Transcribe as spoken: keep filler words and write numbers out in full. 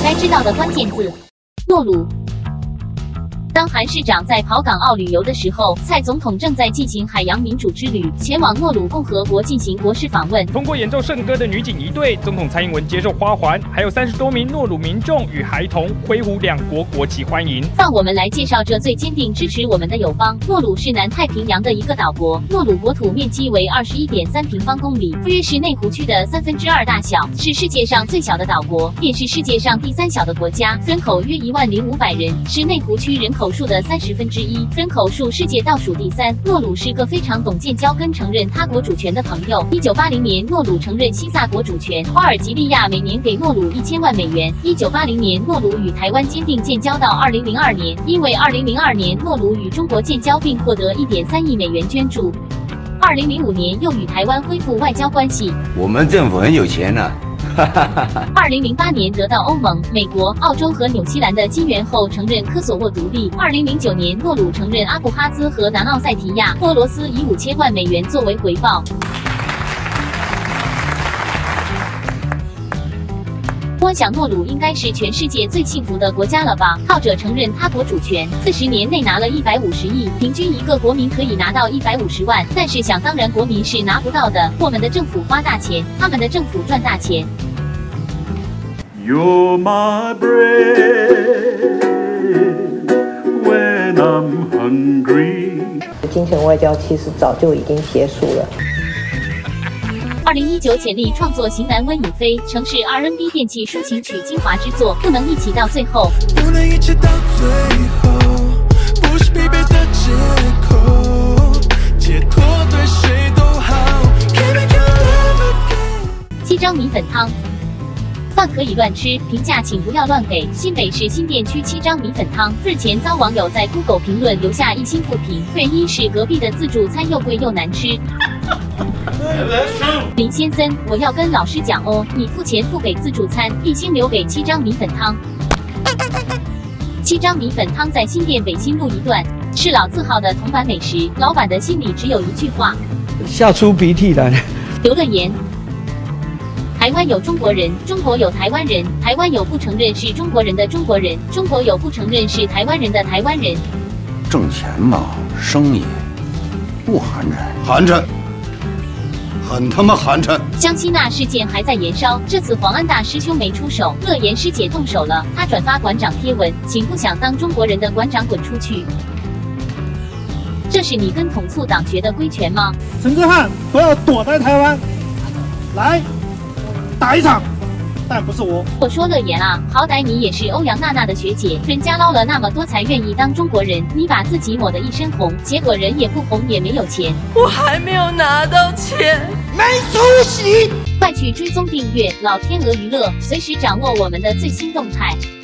该知道的关键字：诺鲁。 当韩市长在跑港澳旅游的时候，蔡总统正在进行海洋民主之旅，前往诺鲁共和国进行国事访问。 通过演奏圣歌的女警仪队，总统蔡英文接受花环，还有三十多名诺鲁民众与孩童挥舞两国国旗欢迎。 让我们来介绍这最坚定支持我们的友邦。诺鲁是南太平洋的一个岛国，诺鲁国土面积为二十一点三平方公里，约是内湖区的三分之二大小，是世界上最小的岛国，便是世界上第三小的国家，人口约一万零五百人，是内湖区人口 口数的三十分之一，人口数世界倒数第三。诺鲁是个非常懂建交跟承认他国主权的朋友。一九八零年，诺鲁承认西萨国主权，花尔及利亚每年给诺鲁一千万美元。一九八零年，诺鲁与台湾坚定建交到二零零二年，因为二零零二年诺鲁与中国建交并获得一点三亿美元捐助。二零零五年又与台湾恢复外交关系。 我们政府很有钱呢、啊。 二零零八年得到欧盟、美国、澳洲和纽西兰的金援后，承认科索沃独立。二零零九年，诺鲁承认阿布哈兹和南奥塞提亚，俄罗斯以五千万美元作为回报。我想诺鲁应该是全世界最幸福的国家了吧？靠着承认他国主权，四十年内拿了一百五十亿，平均一个国民可以拿到一百五十万。但是想当然，国民是拿不到的。我们的政府花大钱，他们的政府赚大钱。 You're my bread when I'm hungry。 金钱外交其实早就已经结束了。 二零一九潜力创作型男温以飞，城市 R and B 电器抒情曲精华之作，不能一起到最后。 不能一起到最后，不是疲惫的借口，解脱对谁都好。 七张米粉汤。 饭可以乱吃，评价请不要乱给。新北市新店区七张米粉汤，日前遭网友在 Google 评论留下一星负评，原因是隔壁的自助餐又贵又难吃。林先生，我要跟老师讲哦，你付钱付给自助餐，一星留给七张米粉汤。七张米粉汤在新店北新路一段，是老字号的铜板美食，老板的心里只有一句话： 吓出鼻涕来。 留了言。 台湾有中国人，中国有台湾人，台湾有不承认是中国人的中国人，中国有不承认是台湾人的台湾人。 挣钱嘛，生意不寒碜，寒碜，很他妈寒碜。 江西那事件还在延烧，这次黄安大师兄没出手，乐言师姐动手了。他转发馆长贴文，请不想当中国人的馆长滚出去。这是你跟统促党学的规拳吗？ 陈之汉不要躲在台湾，来。 打一场，但不是我。 我说乐言啊，好歹你也是欧阳娜娜的学姐，人家捞了那么多才愿意当中国人，你把自己抹得一身红，结果人也不红也没有钱。 我还没有拿到钱， 没出息！ 快去追踪订阅老天鹅娱乐，随时掌握我们的最新动态。